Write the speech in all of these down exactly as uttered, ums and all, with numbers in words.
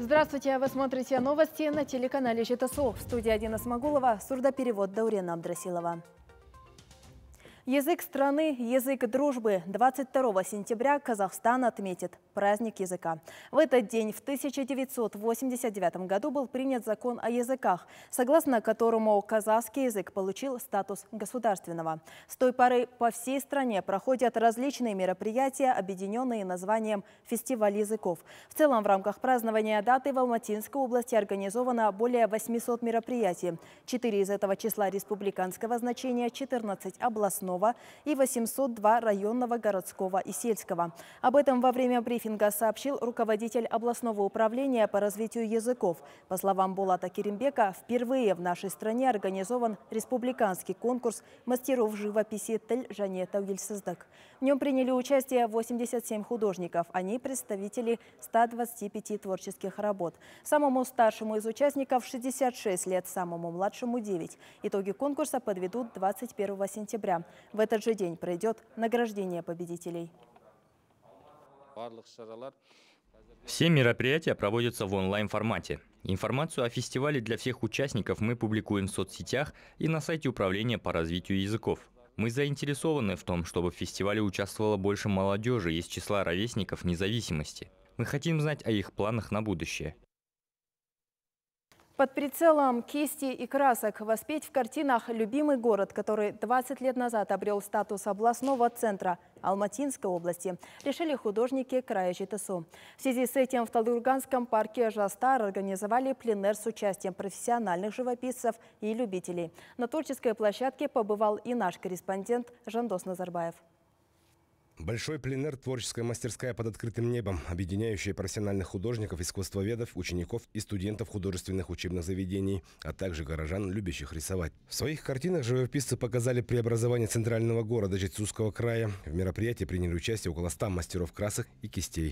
Здравствуйте, вы смотрите новости на телеканале ЖТСУ. В студии Адина Смагулова, сурдоперевод Даурена Абдрасилова. Язык страны, язык дружбы. двадцать второго сентября Казахстан отметит праздник языка. В этот день в тысяча девятьсот восемьдесят девятом году был принят закон о языках, согласно которому казахский язык получил статус государственного. С той поры по всей стране проходят различные мероприятия, объединенные названием «Фестиваль языков». В целом в рамках празднования даты в Алматинской области организовано более восьмисот мероприятий. Четыре из этого числа республиканского значения, четырнадцать областного и восемьсот два районного, городского и сельского. Об этом во время брифинга сообщил руководитель областного управления по развитию языков. По словам Булата Керимбека, впервые в нашей стране организован республиканский конкурс мастеров живописи «Тіл және тәуелсіздік». В нем приняли участие восемьдесят семь художников. Они представители ста двадцати пяти творческих работ. Самому старшему из участников шестьдесят шесть лет, самому младшему девять. Итоги конкурса подведут двадцать первого сентября. В этот же день пройдет награждение победителей. Все мероприятия проводятся в онлайн-формате. Информацию о фестивале для всех участников мы публикуем в соцсетях и на сайте Управления по развитию языков. Мы заинтересованы в том, чтобы в фестивале участвовало больше молодежи из числа ровесников независимости. Мы хотим знать о их планах на будущее. Под прицелом кисти и красок воспеть в картинах любимый город, который двадцать лет назад обрел статус областного центра Алматинской области, решили художники края ЖТСУ. В связи с этим в Талдыкурганском парке «Жастар» организовали пленэр с участием профессиональных живописцев и любителей. На творческой площадке побывал и наш корреспондент Жандос Назарбаев. Большой пленэр – творческая мастерская под открытым небом, объединяющая профессиональных художников, искусствоведов, учеников и студентов художественных учебных заведений, а также горожан, любящих рисовать. В своих картинах живописцы показали преобразование центрального города Жетысусского края. В мероприятии приняли участие около ста мастеров красок и кистей.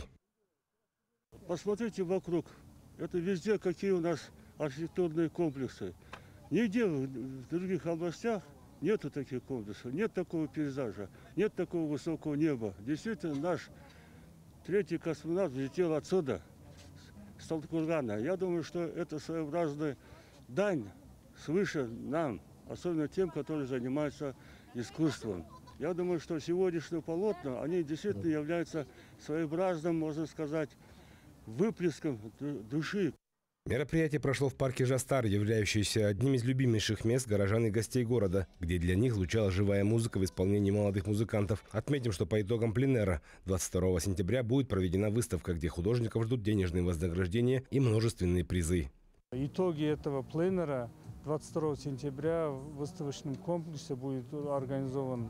Посмотрите вокруг. Это везде какие у нас архитектурные комплексы. Нигде в других областях нету таких комплексов, нет такого пейзажа, нет такого высокого неба. Действительно, наш третий космонавт взлетел отсюда, с Талдыкургана. Я думаю, что это своеобразная дань свыше нам, особенно тем, которые занимаются искусством. Я думаю, что сегодняшние полотна, они действительно являются своеобразным, можно сказать, выплеском души. Мероприятие прошло в парке «Жастар», являющееся одним из любимейших мест горожан и гостей города, где для них звучала живая музыка в исполнении молодых музыкантов. Отметим, что по итогам пленэра двадцать второго сентября будет проведена выставка, где художников ждут денежные вознаграждения и множественные призы. Итоги этого пленэра двадцать второго сентября в выставочном комплексе будет, организован,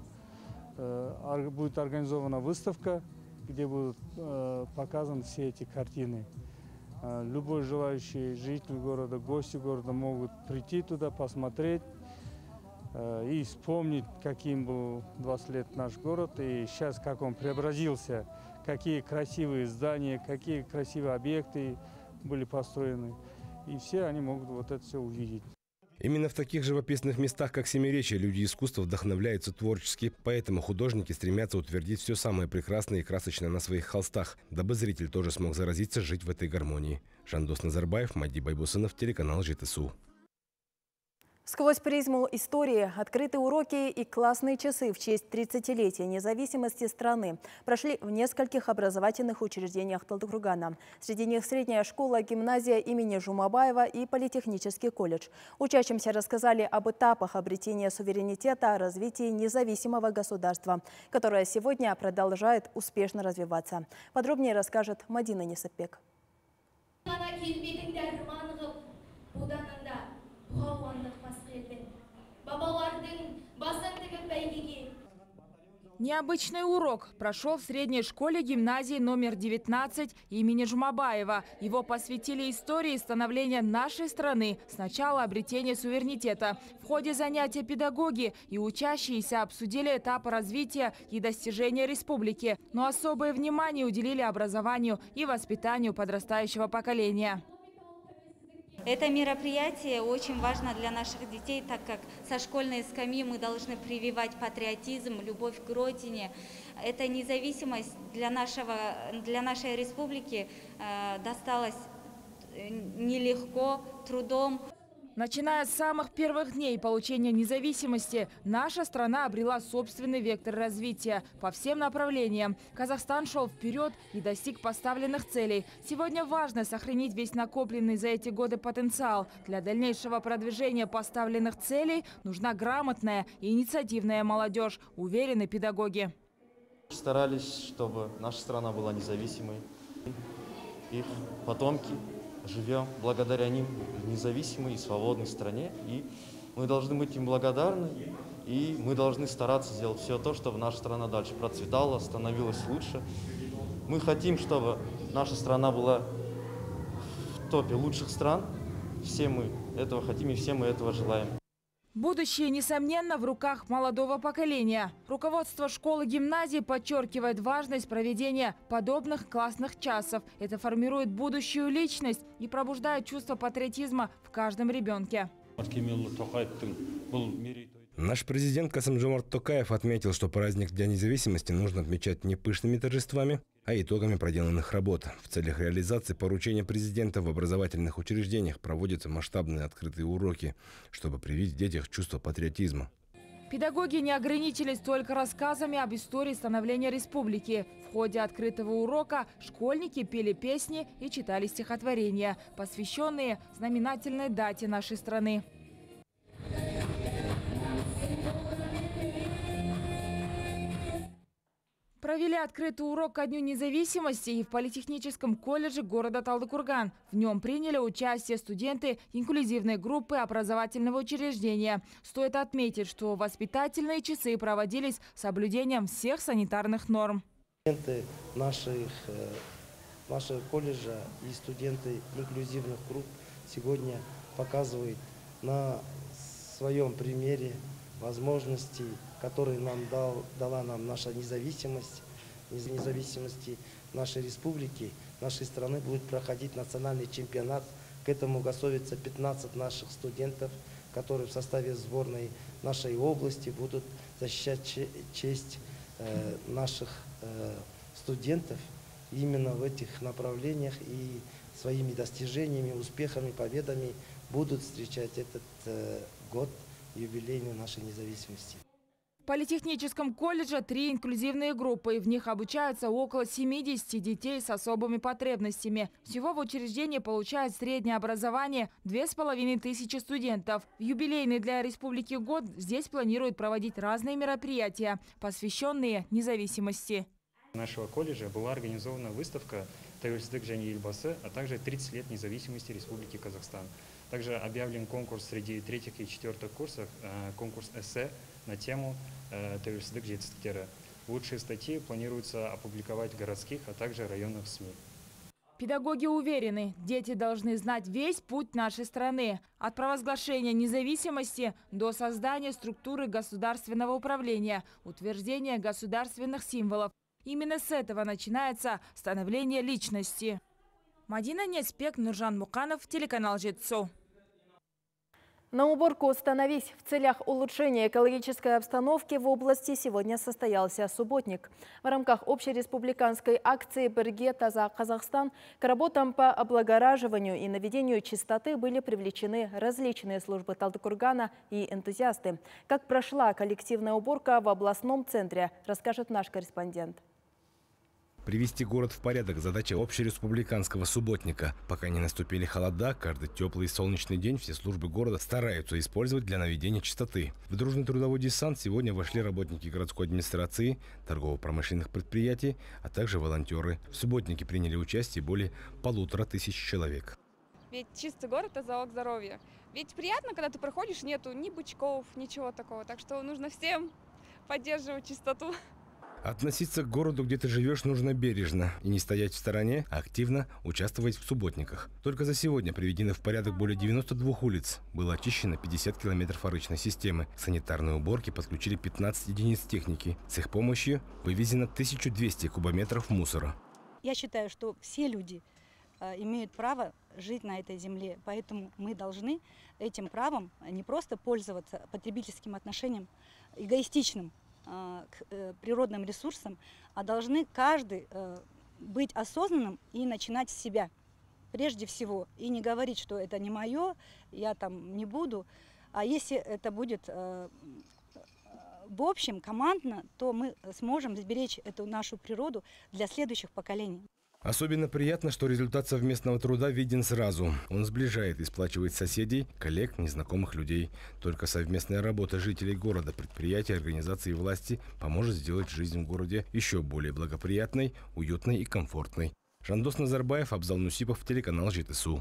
э, будет организована выставка, где будут э, показаны все эти картины. Любой желающий житель города, гости города могут прийти туда, посмотреть э, и вспомнить, каким был двадцать лет наш город и сейчас как он преобразился, какие красивые здания, какие красивые объекты были построены. И все они могут вот это все увидеть. Именно в таких живописных местах, как Семиречье, люди искусства вдохновляются творчески. Поэтому художники стремятся утвердить все самое прекрасное и красочное на своих холстах, дабы зритель тоже смог заразиться жить в этой гармонии. Жандос Назарбаев, Мади Байбусынов, телеканал ЖТСУ. Сквозь призму истории, открытые уроки и классные часы в честь тридцатилетия независимости страны прошли в нескольких образовательных учреждениях Талдыкургана. Среди них средняя школа, гимназия имени Жумабаева и политехнический колледж. Учащимся рассказали об этапах обретения суверенитета, развитии независимого государства, которое сегодня продолжает успешно развиваться. Подробнее расскажет Мадина Несапбек. Необычный урок прошел в средней школе-гимназии номер девятнадцать имени Жумабаева. Его посвятили истории становления нашей страны с начала обретения суверенитета. В ходе занятия педагоги и учащиеся обсудили этапы развития и достижения республики, но особое внимание уделили образованию и воспитанию подрастающего поколения. Это мероприятие очень важно для наших детей, так как со школьной скамьи мы должны прививать патриотизм, любовь к родине. Эта независимость для, нашего, для нашей республики э, досталась нелегко, трудом. Начиная с самых первых дней получения независимости, наша страна обрела собственный вектор развития по всем направлениям. Казахстан шел вперед и достиг поставленных целей. Сегодня важно сохранить весь накопленный за эти годы потенциал. Для дальнейшего продвижения поставленных целей нужна грамотная и инициативная молодежь, уверены педагоги. Старались, чтобы наша страна была независимой. Их потомки живем благодаря ним в независимой и свободной стране. И мы должны быть им благодарны. И мы должны стараться сделать все то, чтобы наша страна дальше процветала, становилась лучше. Мы хотим, чтобы наша страна была в топе лучших стран. Все мы этого хотим и все мы этого желаем. Будущее, несомненно, в руках молодого поколения. Руководство школы-гимназии подчеркивает важность проведения подобных классных часов. Это формирует будущую личность и пробуждает чувство патриотизма в каждом ребенке. Наш президент Касым-Жомарт Токаев отметил, что праздник Дня независимости нужно отмечать не пышными торжествами, а итогами проделанных работ. В целях реализации поручения президента в образовательных учреждениях проводятся масштабные открытые уроки, чтобы привить в детях чувство патриотизма. Педагоги не ограничились только рассказами об истории становления республики. В ходе открытого урока школьники пели песни и читали стихотворения, посвященные знаменательной дате нашей страны. Провели открытый урок ко Дню независимости и в Политехническом колледже города Талдыкурган. В нем приняли участие студенты инклюзивной группы образовательного учреждения. Стоит отметить, что воспитательные часы проводились с соблюдением всех санитарных норм. Студенты наших, нашего колледжа и студенты инклюзивных групп сегодня показывают на своем примере возможностей, которые нам дал, дала нам наша независимость, из независимости нашей республики, нашей страны будет проходить национальный чемпионат. К этому готовится пятнадцать наших студентов, которые в составе сборной нашей области будут защищать честь э, наших э, студентов именно в этих направлениях и своими достижениями, успехами, победами будут встречать этот э, год юбилейной нашей независимости. В Политехническом колледже три инклюзивные группы. В них обучаются около семидесяти детей с особыми потребностями. Всего в учреждении получают среднее образование две с половиной тысячи студентов. В юбилейный для республики год здесь планируют проводить разные мероприятия, посвященные независимости. В нашего колледжа была организована выставка «Тәуелсіздік және елбасы», а также тридцать лет независимости Республики Казахстан. Также объявлен конкурс среди третьих и четвертых курсов, конкурс эссе на тему «Тәуелсіздік жетістіктері». Лучшие статьи планируется опубликовать в городских, а также районных СМИ. Педагоги уверены, дети должны знать весь путь нашей страны. От провозглашения независимости до создания структуры государственного управления, утверждения государственных символов. Именно с этого начинается становление личности. Мадина Неспек, Нуржан Муканов, телеканал Жетсу. На уборку «Становись» в целях улучшения экологической обстановки в области сегодня состоялся субботник. В рамках общереспубликанской акции «Бірге таза Казахстан» к работам по облагораживанию и наведению чистоты были привлечены различные службы Талдыкургана и энтузиасты. Как прошла коллективная уборка в областном центре, расскажет наш корреспондент. Привести город в порядок – задача общереспубликанского субботника. Пока не наступили холода, каждый теплый и солнечный день все службы города стараются использовать для наведения чистоты. В дружный трудовой десант сегодня вошли работники городской администрации, торгово-промышленных предприятий, а также волонтеры. В субботнике приняли участие более полутора тысяч человек. Ведь чистый город – это залог здоровья. Ведь приятно, когда ты проходишь, нету ни бычков, ничего такого. Так что нужно всем поддерживать чистоту. Относиться к городу, где ты живешь, нужно бережно и не стоять в стороне, а активно участвовать в субботниках. Только за сегодня приведены в порядок более девяноста двух улиц. Было очищено пятьдесят километров арычной системы. К санитарной уборке подключили пятнадцать единиц техники. С их помощью вывезено тысячу двести кубометров мусора. Я считаю, что все люди э, имеют право жить на этой земле. Поэтому мы должны этим правом не просто пользоваться потребительским отношением, эгоистичным к природным ресурсам, а должны каждый быть осознанным и начинать с себя. прежде всего, и не говорить, что это не мое, я там не буду. А если это будет э, в общем, командно, то мы сможем сберечь эту нашу природу для следующих поколений. Особенно приятно, что результат совместного труда виден сразу. Он сближает и сплачивает соседей, коллег, незнакомых людей. Только совместная работа жителей города, предприятий, организаций и власти поможет сделать жизнь в городе еще более благоприятной, уютной и комфортной. Жандос Назарбаев, Абзал Нусипов, телеканал ЖТСУ.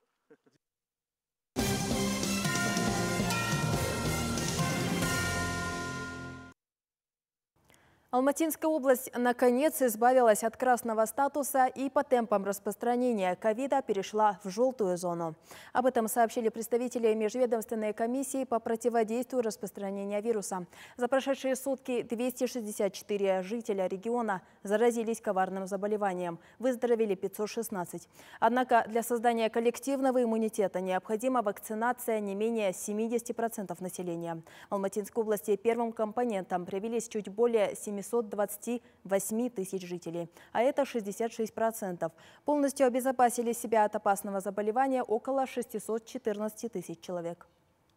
Алматинская область наконец избавилась от красного статуса и по темпам распространения ковида перешла в желтую зону. Об этом сообщили представители Межведомственной комиссии по противодействию распространению вируса. За прошедшие сутки двести шестьдесят четыре жителя региона заразились коварным заболеванием, выздоровели пятьсот шестнадцать. Однако для создания коллективного иммунитета необходима вакцинация не менее семидесяти процентов населения. В Алматинской области первым компонентом привились чуть более семисот двадцати восьми тысяч жителей, а это шестьдесят шесть процентов. Полностью обезопасили себя от опасного заболевания около шестисот четырнадцати тысяч человек.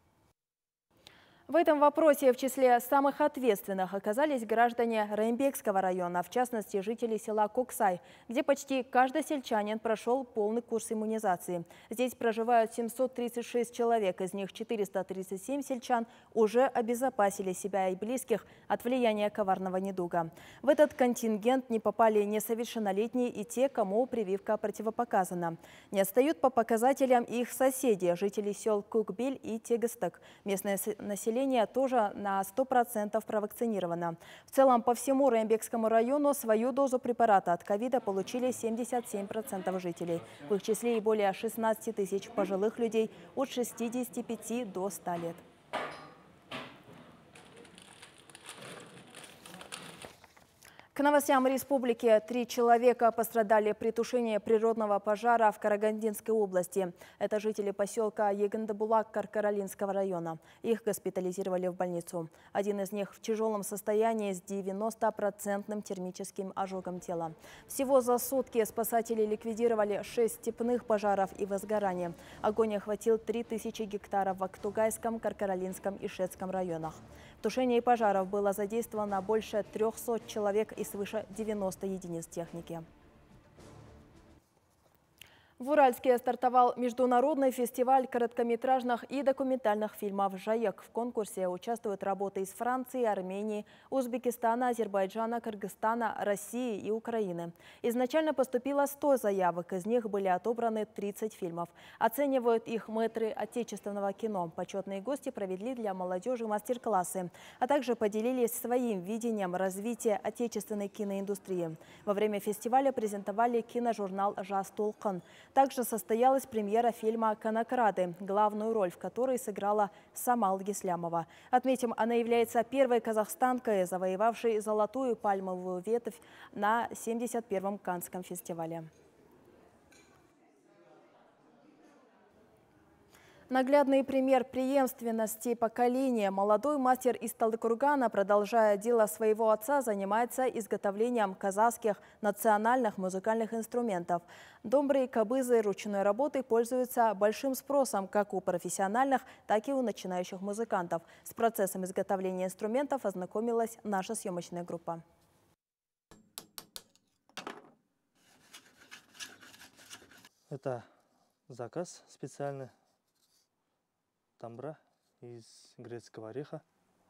В этом вопросе в числе самых ответственных оказались граждане Раимбекского района, в частности жители села Коксай, где почти каждый сельчанин прошел полный курс иммунизации. Здесь проживают семьсот тридцать шесть человек, из них четыреста тридцать семь сельчан уже обезопасили себя и близких от влияния коварного недуга. В этот контингент не попали несовершеннолетние и те, кому прививка противопоказана. Не отстают по показателям их соседи, жители сел Кукбель и Тегестек. Местное население тоже на сто процентов провакцинировано. В целом по всему Раимбекскому району свою дозу препарата от ковида получили семьдесят семь процентов жителей. В их числе и более шестнадцати тысяч пожилых людей от шестидесяти пяти до ста лет. К новостям республики. Три человека пострадали при тушении природного пожара в Карагандинской области. Это жители поселка Егандабулак Каркаралинского района. Их госпитализировали в больницу. Один из них в тяжелом состоянии с девяностопроцентным термическим ожогом тела. Всего за сутки спасатели ликвидировали шесть степных пожаров и возгораний. Огонь охватил три тысячи гектаров в Актугайском, Каркаралинском и Шетском районах. В тушении пожаров было задействовано больше трёхсот человек и свыше девяноста единиц техники. В Уральске стартовал международный фестиваль короткометражных и документальных фильмов «ЖАЕК». В конкурсе участвуют работы из Франции, Армении, Узбекистана, Азербайджана, Кыргызстана, России и Украины. Изначально поступило сто заявок, из них были отобраны тридцать фильмов. Оценивают их мэтры отечественного кино. Почетные гости провели для молодежи мастер-классы, а также поделились своим видением развития отечественной киноиндустрии. Во время фестиваля презентовали киножурнал «Жас Толкан». Также состоялась премьера фильма «Конокрады», главную роль в которой сыграла Самал Гислямова. Отметим, она является первой казахстанкой, завоевавшей золотую пальмовую ветвь на семьдесят первом Каннском фестивале. Наглядный пример преемственности поколения. Молодой мастер из Талдыкургана, продолжая дело своего отца, занимается изготовлением казахских национальных музыкальных инструментов. Домбры и кабызы ручной работы пользуются большим спросом как у профессиональных, так и у начинающих музыкантов. С процессом изготовления инструментов ознакомилась наша съемочная группа. Это заказ специальный. Тамбра из грецкого ореха.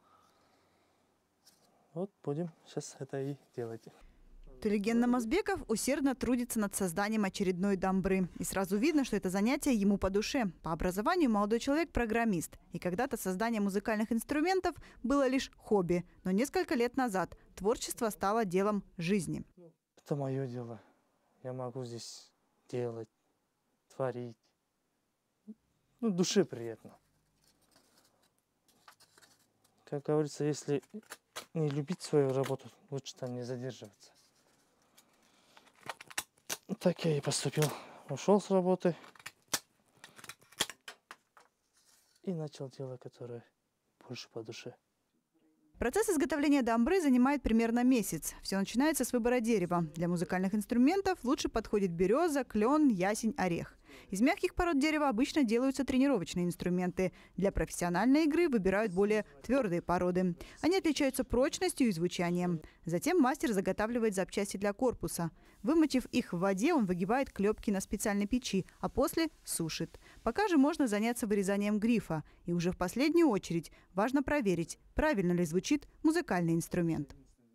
Вот будем сейчас это и делать. Төлеген Намазбеков усердно трудится над созданием очередной дамбры. И сразу видно, что это занятие ему по душе. По образованию молодой человек программист. И когда-то создание музыкальных инструментов было лишь хобби. Но несколько лет назад творчество стало делом жизни. Это мое дело. Я могу здесь делать, творить. Ну, душе приятно. Как говорится, если не любить свою работу, лучше там не задерживаться. Так я и поступил. Ушел с работы и начал дело, которое больше по душе. Процесс изготовления дамбры занимает примерно месяц. Все начинается с выбора дерева. Для музыкальных инструментов лучше подходит береза, клен, ясень, орех. Из мягких пород дерева обычно делаются тренировочные инструменты. Для профессиональной игры выбирают более твердые породы. Они отличаются прочностью и звучанием. Затем мастер заготавливает запчасти для корпуса. Вымочив их в воде, он выгибает клепки на специальной печи, а после сушит. Пока же можно заняться вырезанием грифа. И уже в последнюю очередь важно проверить, правильно ли звучит музыкальный инструмент.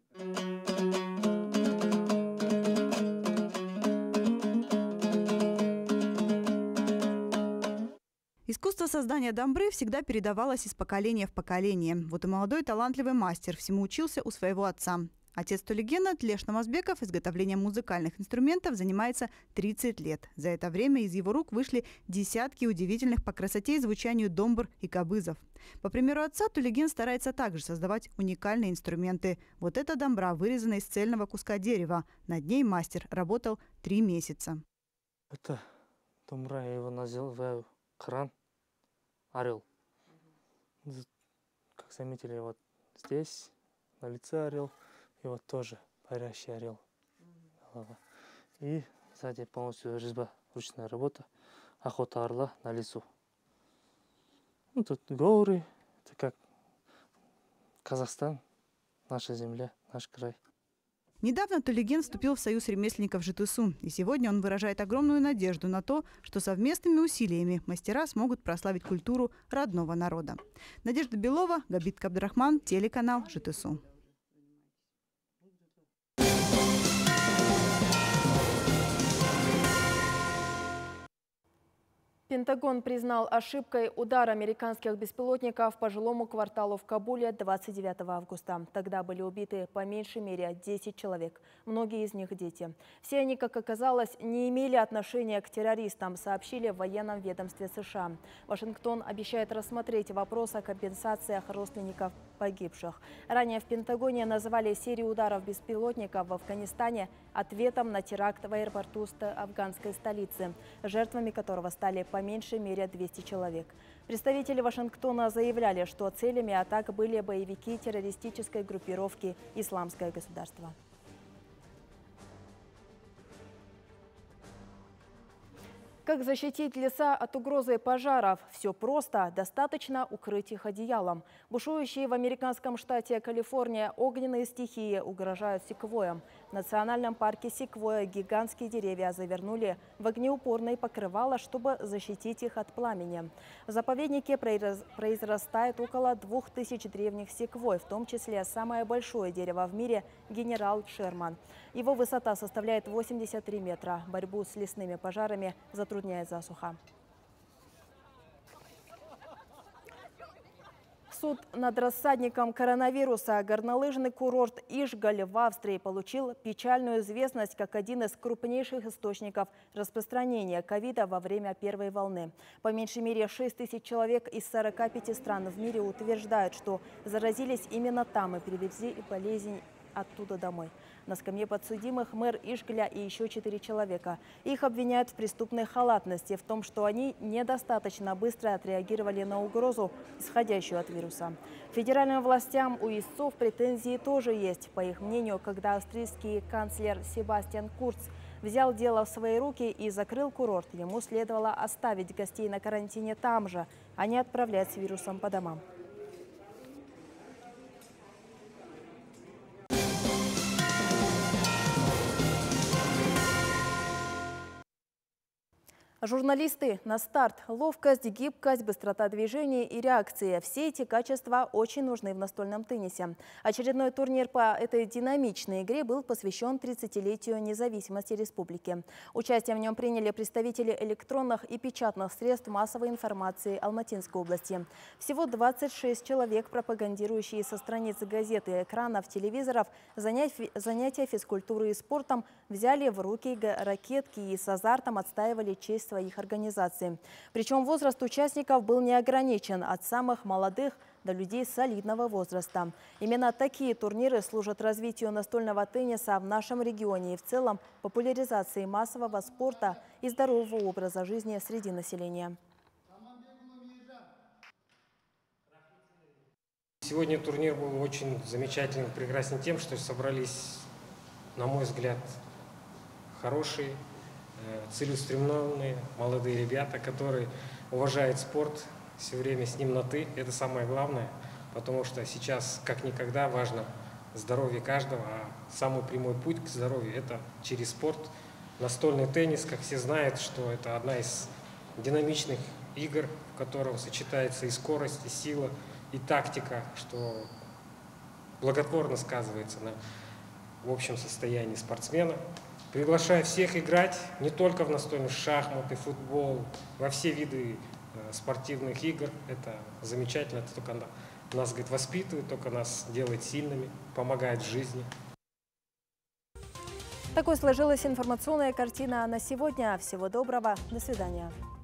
Искусство создания дамбры всегда передавалось из поколения в поколение. Вот и молодой талантливый мастер всему учился у своего отца. Отец Толегена, Тлеш Намазбеков, изготовлением музыкальных инструментов занимается тридцать лет. За это время из его рук вышли десятки удивительных по красоте и звучанию домбр и кабызов. По примеру отца, Толеген старается также создавать уникальные инструменты. Вот эта дамбра вырезана из цельного куска дерева. Над ней мастер работал три месяца. Это домбра, я его называю кран, орел. Как заметили, вот здесь на лице орел. И вот тоже парящий орел. И сзади полностью резьба, ручная работа, охота орла на лесу. Ну, тут горы, это как Казахстан, наша земля, наш край. Недавно Толеген вступил в союз ремесленников ЖТСУ. И сегодня он выражает огромную надежду на то, что совместными усилиями мастера смогут прославить культуру родного народа. Надежда Белова, Габит Кабдрахман, телеканал ЖТСУ. Пентагон признал ошибкой удар американских беспилотников по жилому кварталу в Кабуле двадцать девятого августа. Тогда были убиты по меньшей мере десять человек, многие из них дети. Все они, как оказалось, не имели отношения к террористам, сообщили в военном ведомстве США. Вашингтон обещает рассмотреть вопрос о компенсациях родственников погибших. Ранее в Пентагоне называли серию ударов беспилотников в Афганистане ответом на теракт в аэропорту афганской столицы, жертвами которого стали по меньшей мере двести человек. Представители Вашингтона заявляли, что целями атак были боевики террористической группировки «Исламское государство». Как защитить леса от угрозы пожаров? Все просто. Достаточно укрыть их одеялом. Бушующие в американском штате Калифорния огненные стихии угрожают секвоям. В национальном парке Секвойя гигантские деревья завернули в огнеупорные покрывала, чтобы защитить их от пламени. В заповеднике произрастает около двух тысяч древних секвой, в том числе самое большое дерево в мире – генерал Шерман. Его высота составляет восемьдесят три метра. Борьбу с лесными пожарами затрудняет засуха. Суд над рассадником коронавируса. Горнолыжный курорт Ишгаль в Австрии получил печальную известность как один из крупнейших источников распространения ковида во время первой волны. По меньшей мере шесть тысяч человек из сорока пяти стран в мире утверждают, что заразились именно там и привезли болезнь оттуда домой. На скамье подсудимых мэр Ишгаля и еще четыре человека. Их обвиняют в преступной халатности, в том, что они недостаточно быстро отреагировали на угрозу, исходящую от вируса. Федеральным властям у истцов претензии тоже есть. По их мнению, когда австрийский канцлер Себастьян Курц взял дело в свои руки и закрыл курорт, ему следовало оставить гостей на карантине там же, а не отправлять с вирусом по домам. Журналисты на старт. Ловкость, гибкость, быстрота движений и реакции. Все эти качества очень нужны в настольном теннисе. Очередной турнир по этой динамичной игре был посвящен тридцатилетию независимости республики. Участие в нем приняли представители электронных и печатных средств массовой информации Алматинской области. Всего двадцать шесть человек, пропагандирующие со страниц газет и экранов телевизоров занятия физкультурой и спортом, взяли в руки ракетки и с азартом отстаивали честь своих организаций. Причем возраст участников был не ограничен от самых молодых до людей солидного возраста. Именно такие турниры служат развитию настольного тенниса в нашем регионе и в целом популяризации массового спорта и здорового образа жизни среди населения. Сегодня турнир был очень замечательным, прекрасен тем, что собрались, на мой взгляд, хорошие, целеустремленные молодые ребята, которые уважают спорт, все время с ним на «ты». Это самое главное, потому что сейчас как никогда важно здоровье каждого, а самый прямой путь к здоровью – это через спорт. Настольный теннис, как все знают, что это одна из динамичных игр, в котором сочетается и скорость, и сила, и тактика, что благотворно сказывается на в общем состоянии спортсмена. Приглашаю всех играть не только в настольные шахматы, футбол, во все виды э, спортивных игр. Это замечательно, это только нас, говорит, воспитывает, только нас делает сильными, помогает в жизни. Такой сложилась информационная картина на сегодня. Всего доброго, до свидания.